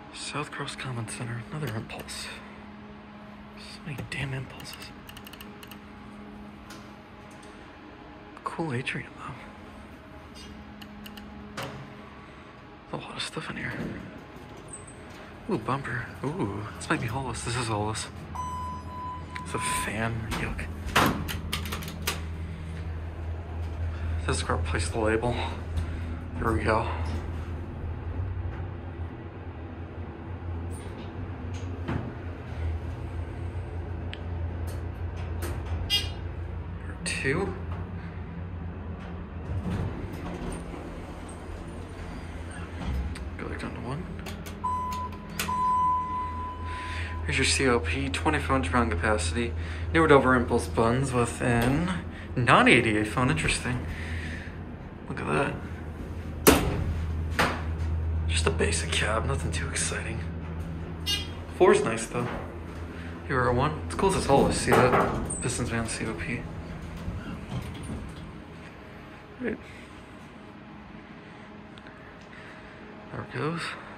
Southcross Common Center, another impulse. So many damn impulses. Cool atrium though. A lot of stuff in here. Ooh, bumper. Ooh, this might be Holeless. This is Holeless. It's a fan. Yuck. This is where I place the label. Here we go. Number 2. Go back down to 1. Here's your COP, 2,400 pound capacity. Newer Dover impulse buns within non-88 phone. Interesting. Look at that. Just a basic cab, nothing too exciting. 4's nice though. Here are 1. It's cool as Holeless. See that? Pistons van COP. Great. There it goes.